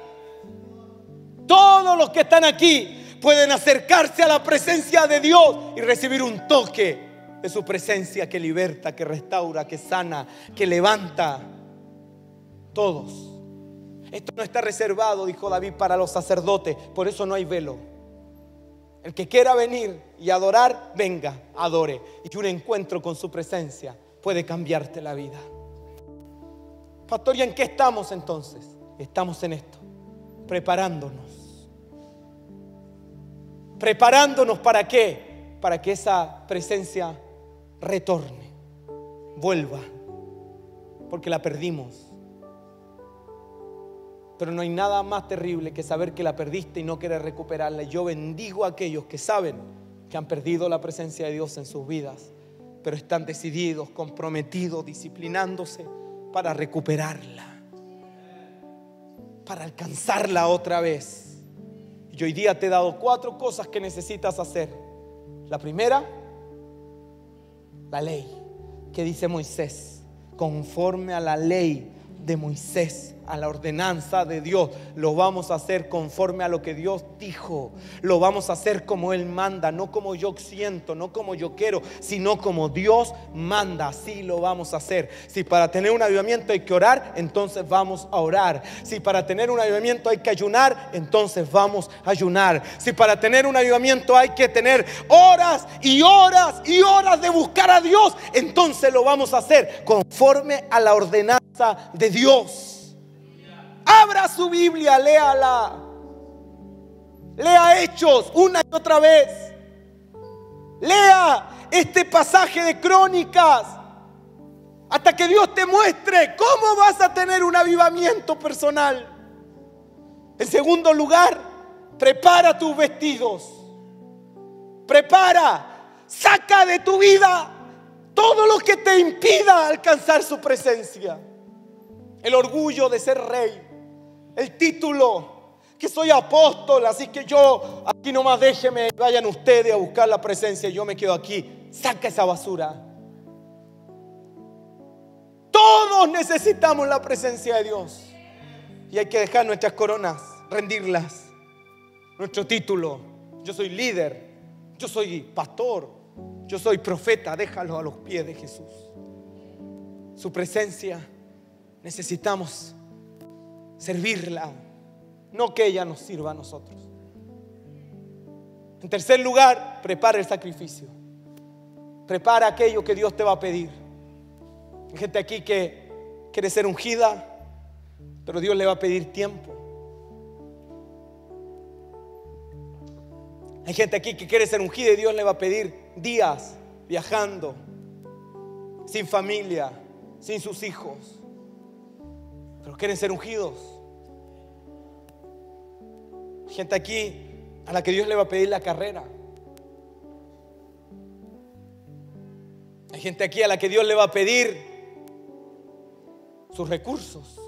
Speaker 1: Todos los que están aquí pueden acercarse a la presencia de Dios y recibir un toque de su presencia que liberta, que restaura, que sana, que levanta. Todos. Esto no está reservado, dijo David, para los sacerdotes. Por eso no hay velo. El que quiera venir y adorar, venga, adore. Y un encuentro con su presencia puede cambiarte la vida. Pastor, ¿y en qué estamos entonces? Estamos en esto, preparándonos. Preparándonos ¿para qué? Para que esa presencia retorne, vuelva, porque la perdimos. Pero no hay nada más terrible que saber que la perdiste y no querer recuperarla. Yo bendigo a aquellos que saben que han perdido la presencia de Dios en sus vidas, pero están decididos, comprometidos, disciplinándose para recuperarla, para alcanzarla otra vez. Y hoy día te he dado cuatro cosas que necesitas hacer. La primera, la ley que dice Moisés, conforme a la ley de Moisés, a la ordenanza de Dios. Lo vamos a hacer conforme a lo que Dios dijo. Lo vamos a hacer como Él manda, no como yo siento, no como yo quiero, sino como Dios manda. Así lo vamos a hacer. Si para tener un avivamiento hay que orar, entonces vamos a orar. Si para tener un avivamiento hay que ayunar, entonces vamos a ayunar. Si para tener un avivamiento hay que tener horas y horas y horas de buscar a Dios, entonces lo vamos a hacer conforme a la ordenanza de Dios. Abra su Biblia, léala. Lea Hechos una y otra vez. Lea este pasaje de Crónicas hasta que Dios te muestre cómo vas a tener un avivamiento personal. En segundo lugar, prepara tus vestidos. Prepara, saca de tu vida todo lo que te impida alcanzar su presencia. El orgullo de ser rey, el título, que soy apóstol, así que yo aquí nomás déjeme, vayan ustedes a buscar la presencia, yo me quedo aquí. Saca esa basura. Todos necesitamos la presencia de Dios y hay que dejar nuestras coronas, rendirlas, nuestro título. Yo soy líder, yo soy pastor, yo soy profeta. Déjalo a los pies de Jesús. Su presencia necesitamos servirla, no que ella nos sirva a nosotros. En tercer lugar, prepara el sacrificio. Prepara aquello que Dios te va a pedir. Hay gente aquí que quiere ser ungida, pero Dios le va a pedir tiempo. Hay gente aquí que quiere ser ungida y Dios le va a pedir días viajando, sin familia, sin sus hijos, pero quieren ser ungidos. Gente aquí a la que Dios le va a pedir la carrera. Hay gente aquí a la que Dios le va a pedir sus recursos.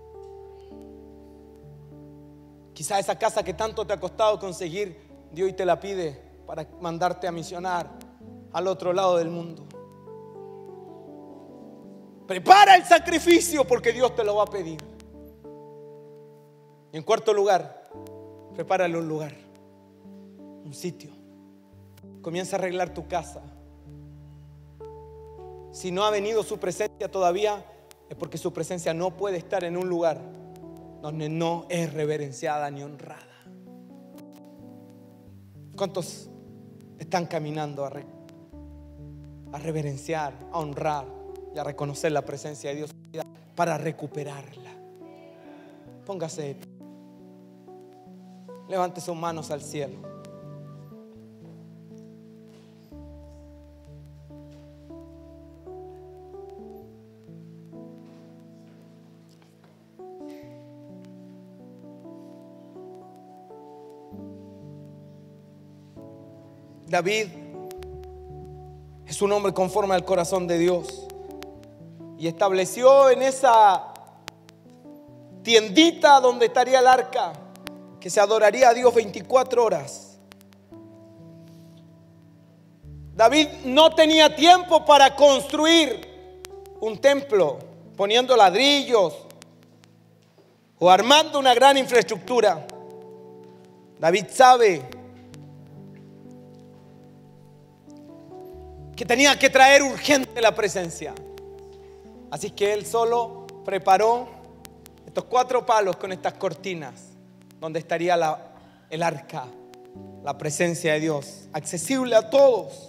Speaker 1: Quizá esa casa que tanto te ha costado conseguir, Dios hoy te la pide para mandarte a misionar al otro lado del mundo. Prepara el sacrificio porque Dios te lo va a pedir. Y en cuarto lugar, prepárale un lugar, un sitio. Comienza a arreglar tu casa. Si no ha venido su presencia todavía, es porque su presencia no puede estar en un lugar donde no es reverenciada ni honrada. ¿Cuántos están caminando a, re, a reverenciar, a honrar y a reconocer la presencia de Dios para recuperarla? Póngase de pie. Levante sus manos al cielo. David es un hombre conforme al corazón de Dios y estableció en esa tiendita donde estaría el arca que se adoraría a Dios veinticuatro horas. David no tenía tiempo para construir un templo poniendo ladrillos o armando una gran infraestructura. David sabe que tenía que traer urgente la presencia. Así que él solo preparó estos cuatro palos con estas cortinas donde estaría la, el arca, la presencia de Dios, accesible a todos.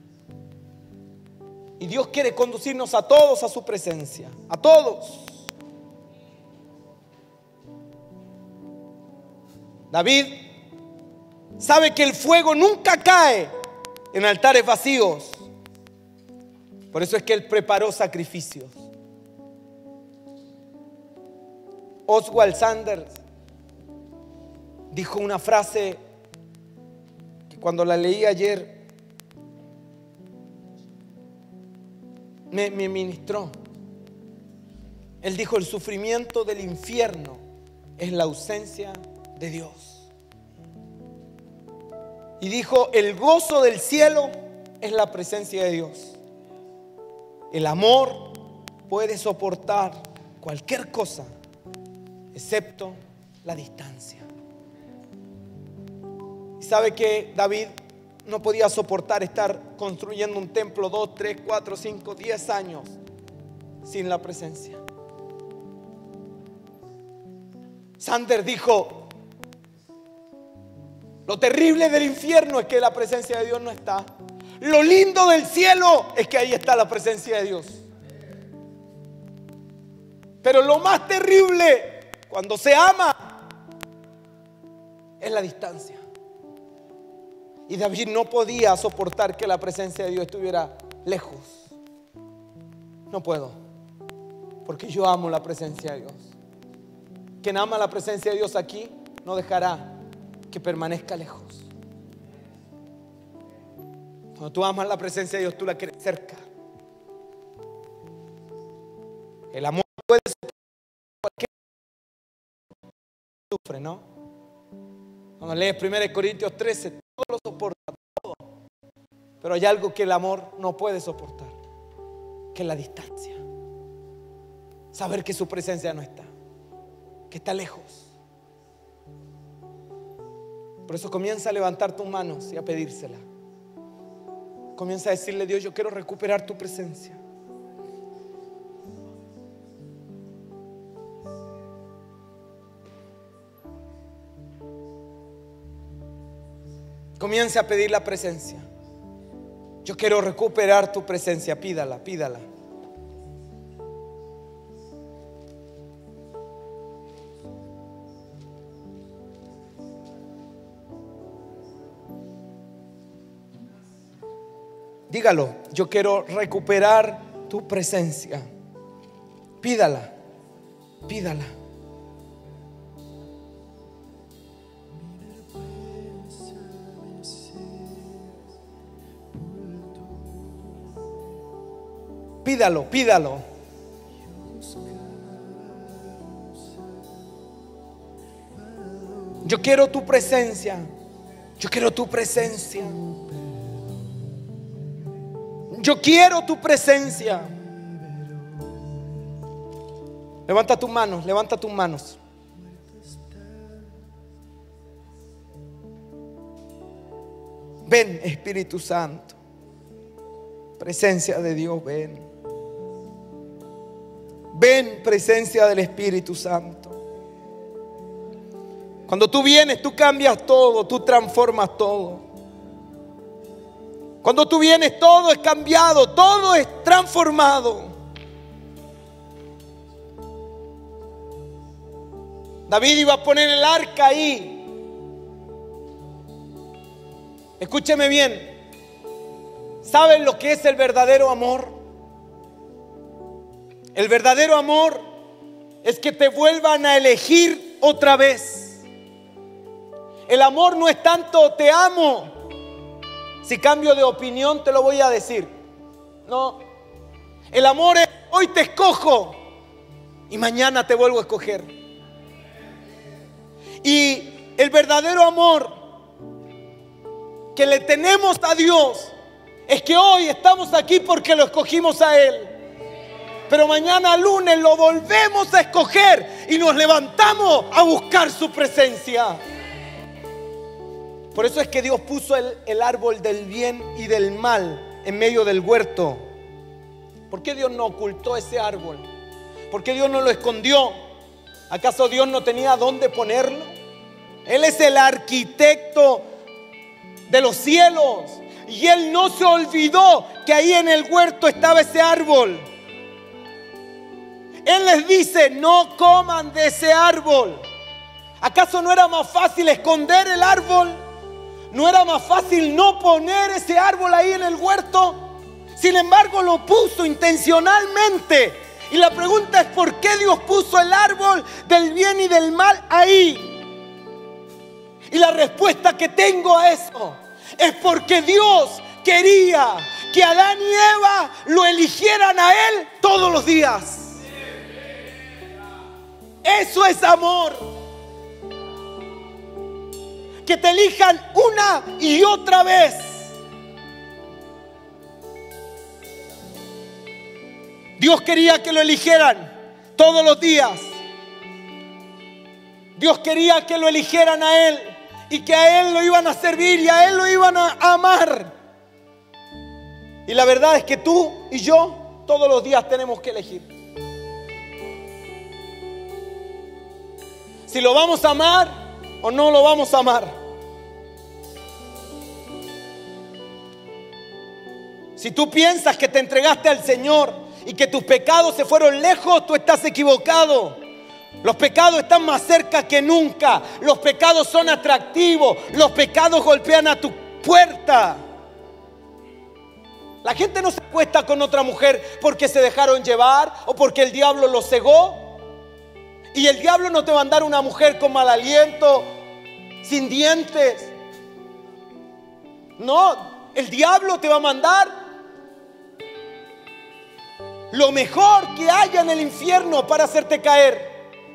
Speaker 1: Y Dios quiere conducirnos a todos a su presencia, a todos. David sabe que el fuego nunca cae en altares vacíos. Por eso es que él preparó sacrificios. Oswald Sanders dijo una frase que cuando la leí ayer me, me ministró. Él dijo: el sufrimiento del infierno es la ausencia de Dios. Y dijo: el gozo del cielo es la presencia de Dios. El amor puede soportar cualquier cosa excepto la distancia. Y sabe que David no podía soportar estar construyendo un templo dos, tres, cuatro, cinco, diez años sin la presencia. Sanders dijo: lo terrible del infierno es que la presencia de Dios no está. Lo lindo del cielo es que ahí está la presencia de Dios. Pero lo más terrible cuando se ama es la distancia. Y David no podía soportar que la presencia de Dios estuviera lejos. No puedo, porque yo amo la presencia de Dios. Quien ama la presencia de Dios aquí no dejará que permanezca lejos. Cuando tú amas la presencia de Dios, tú la quieres cerca. El amor puede soportar cualquier sufre, ¿no? Cuando lees primero Corintios trece, todo lo soporta, todo. Pero hay algo que el amor no puede soportar, que es la distancia. Saber que su presencia no está, que está lejos. Por eso comienza a levantar tus manos y a pedírsela. Comienza a decirle: Dios, yo quiero recuperar tu presencia. Comienza a pedir la presencia. Yo quiero recuperar tu presencia. Pídala, pídala. Dígalo: yo quiero recuperar tu presencia. Pídala, pídala. Pídalo, pídalo. Yo quiero tu presencia. Yo quiero tu presencia. Yo quiero tu presencia. Levanta tus manos, levanta tus manos. Ven, Espíritu Santo. Presencia de Dios, ven. Ven, presencia del Espíritu Santo. Cuando tú vienes, tú cambias todo, tú transformas todo. Cuando tú vienes, todo es cambiado, todo es transformado. David iba a poner el arca ahí. Escúcheme bien. ¿Saben lo que es el verdadero amor? El verdadero amor es que te vuelvan a elegir otra vez. El amor no es tanto te amo. Si cambio de opinión te lo voy a decir. No. El amor es hoy te escojo y mañana te vuelvo a escoger. Y el verdadero amor que le tenemos a Dios es que hoy estamos aquí porque lo escogimos a Él. Pero mañana lunes lo volvemos a escoger y nos levantamos a buscar su presencia. Por eso es que Dios puso el, el árbol del bien y del mal en medio del huerto. ¿Por qué Dios no ocultó ese árbol? ¿Por qué Dios no lo escondió? ¿Acaso Dios no tenía dónde ponerlo? Él es el arquitecto de los cielos y Él no se olvidó que ahí en el huerto estaba ese árbol. Él les dice, no coman de ese árbol. ¿Acaso no era más fácil esconder el árbol? ¿No era más fácil no poner ese árbol ahí en el huerto? Sin embargo, lo puso intencionalmente. Y la pregunta es, ¿por qué Dios puso el árbol del bien y del mal ahí? Y la respuesta que tengo a eso es porque Dios quería que Adán y Eva lo eligieran a Él todos los días. Eso es amor. Que te elijan una y otra vez. Dios quería que lo eligieran todos los días. Dios quería que lo eligieran a Él y que a Él lo iban a servir y a Él lo iban a amar. Y la verdad es que tú y yo todos los días tenemos que elegir. Si lo vamos a amar o no lo vamos a amar. Si tú piensas que te entregaste al Señor y que tus pecados se fueron lejos, tú estás equivocado. Los pecados están más cerca que nunca. Los pecados son atractivos. Los pecados golpean a tu puerta. La gente no se acuesta con otra mujer porque se dejaron llevar o porque el diablo los cegó. Y el diablo no te va a mandar una mujer con mal aliento, sin dientes. No, el diablo te va a mandar lo mejor que haya en el infierno para hacerte caer.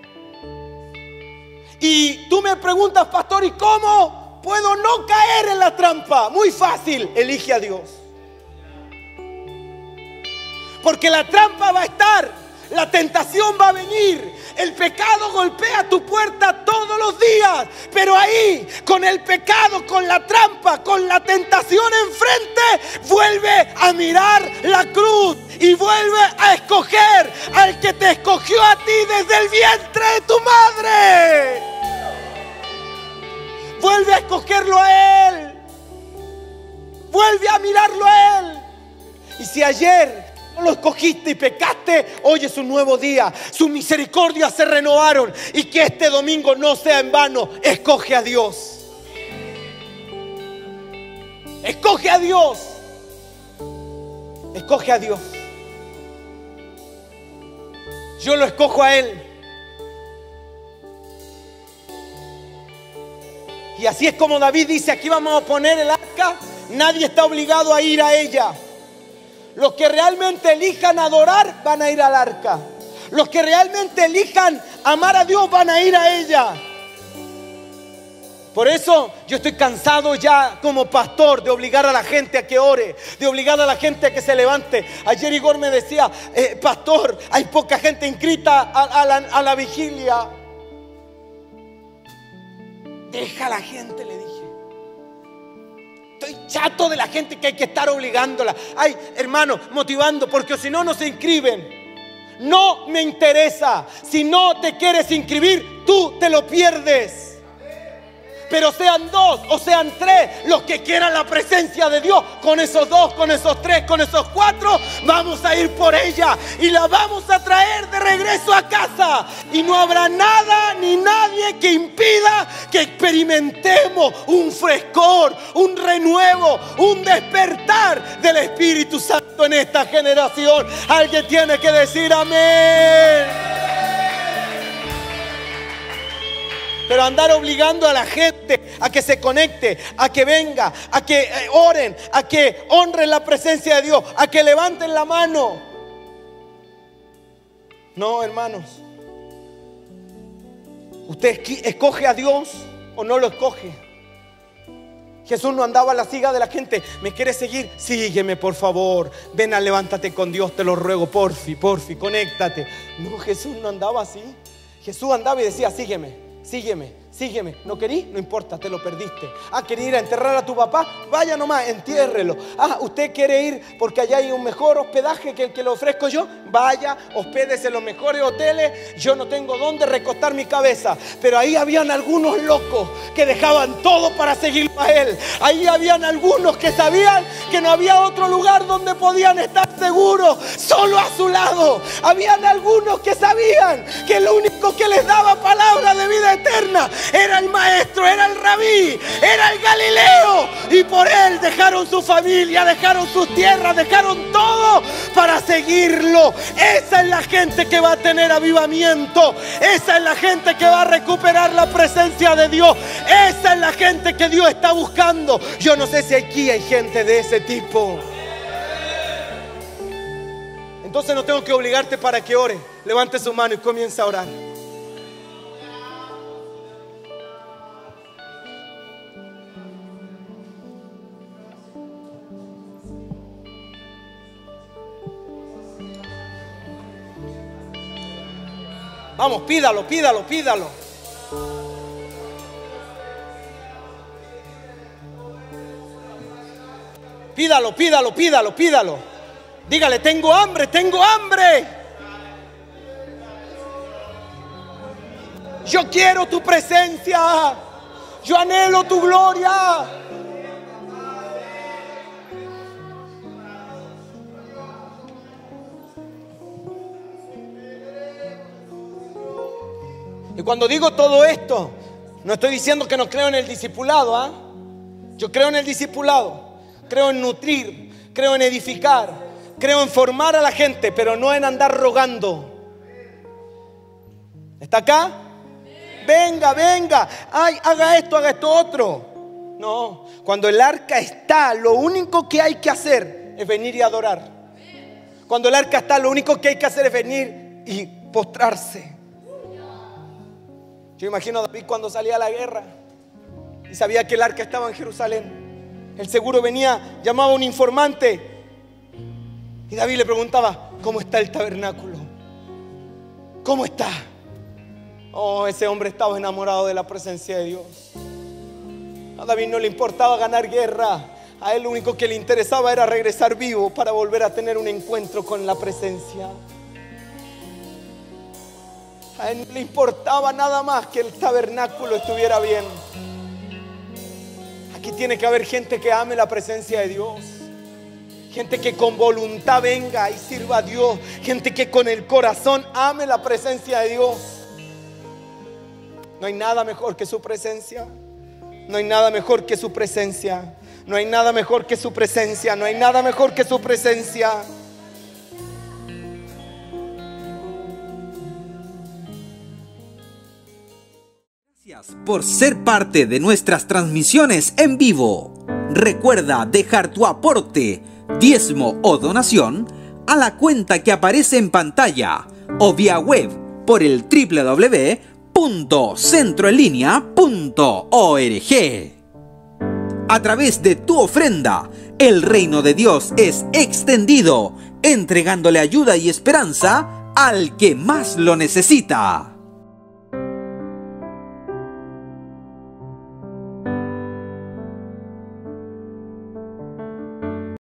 Speaker 1: Y tú me preguntas, pastor, ¿y cómo puedo no caer en la trampa? Muy fácil, elige a Dios. Porque la trampa va a estar. La tentación va a venir. El pecado golpea tu puerta todos los días. Pero ahí, con el pecado, con la trampa, con la tentación enfrente, vuelve a mirar la cruz y vuelve a escoger al que te escogió a ti desde el vientre de tu madre. Vuelve a escogerlo a Él. Vuelve a mirarlo a Él. Y si ayer no lo escogiste y pecaste, hoy es un nuevo día. Sus misericordias se renovaron. Y que este domingo no sea en vano. Escoge a Dios. Escoge a Dios. Escoge a Dios. Yo lo escojo a Él. Y así es como David dice, aquí vamos a poner el arca. Nadie está obligado a ir a ella. Los que realmente elijan adorar van a ir al arca. Los que realmente elijan amar a Dios van a ir a ella. Por eso yo estoy cansado ya como pastor de obligar a la gente a que ore, de obligar a la gente a que se levante. Ayer Igor me decía, eh, pastor, hay poca gente inscrita a, a, la, a la vigilia. Deja a la gente, le dije. Estoy chato de la gente que hay que estar obligándola. Ay, hermano, motivando, porque si no, no se inscriben. No me interesa. Si no te quieres inscribir, tú te lo pierdes. Pero sean dos o sean tres los que quieran la presencia de Dios. Con esos dos, con esos tres, con esos cuatro, vamos a ir por ella y la vamos a traer de regreso a casa. Y no habrá nada ni nadie que impida que experimentemos un frescor, un renuevo, un despertar del Espíritu Santo en esta generación. Alguien tiene que decir amén. Pero andar obligando a la gente a que se conecte, a que venga, a que oren, a que honren la presencia de Dios, a que levanten la mano. No, hermanos. ¿Usted escoge a Dios o no lo escoge? Jesús no andaba a la siga de la gente. ¿Me quieres seguir? Sígueme, por favor. Ven a levántate con Dios, te lo ruego, porfi, porfi, conéctate. No, Jesús no andaba así. Jesús andaba y decía, sígueme. Sígueme, sígueme. ¿No querí? No importa, te lo perdiste. Ah, ¿quería ir a enterrar a tu papá? Vaya nomás, entiérrelo. Ah, ¿usted quiere ir porque allá hay un mejor hospedaje que el que le ofrezco yo? Vaya, hospédese en los mejores hoteles. Yo no tengo dónde recostar mi cabeza. Pero ahí habían algunos locos que dejaban todo para seguirlo a Él. Ahí habían algunos que sabían que no había otro lugar donde podían estar seguros, solo a su lado. Habían algunos que sabían que lo único que les daba palabra de vida eterna era el maestro, era el rabí, era el Galileo. Y por él dejaron su familia, dejaron sus tierras, dejaron todo para seguirlo. Esa es la gente que va a tener avivamiento. Esa es la gente que va a recuperar la presencia de Dios. Esa es la gente que Dios está buscando. Yo no sé si aquí hay gente de ese tipo. Entonces no tengo que obligarte para que ore. Levante su mano y comience a orar. Vamos, pídalo, pídalo, pídalo. Pídalo, pídalo, pídalo, pídalo. Dígale, tengo hambre, tengo hambre. Yo quiero tu presencia. Yo anhelo tu gloria. Y cuando digo todo esto, no estoy diciendo que no creo en el discipulado, ¿ah? ¿eh? Yo creo en el discipulado, creo en nutrir, creo en edificar, creo en formar a la gente, pero no en andar rogando. ¿Está acá? Venga, venga, ay, haga esto, haga esto otro. No, cuando el arca está, lo único que hay que hacer es venir y adorar. Cuando el arca está, lo único que hay que hacer es venir y postrarse. Yo imagino a David cuando salía a la guerra y sabía que el arca estaba en Jerusalén. El seguro venía, llamaba a un informante y David le preguntaba, ¿cómo está el tabernáculo? ¿Cómo está? Oh, ese hombre estaba enamorado de la presencia de Dios. A David no le importaba ganar guerra. A él lo único que le interesaba era regresar vivo para volver a tener un encuentro con la presencia. A él no le importaba nada más que el tabernáculo estuviera bien. Aquí tiene que haber gente que ame la presencia de Dios. Gente que con voluntad venga y sirva a Dios. Gente que con el corazón ame la presencia de Dios. No hay nada mejor que su presencia. No hay nada mejor que su presencia. No hay nada mejor que su presencia. No hay nada mejor que su presencia.
Speaker 2: Gracias por ser parte de nuestras transmisiones en vivo. Recuerda dejar tu aporte, diezmo o donación a la cuenta que aparece en pantalla o vía web por el doble u doble u doble u punto centro en línea punto org. A través de tu ofrenda, el reino de Dios es extendido, entregándole ayuda y esperanza al que más lo necesita.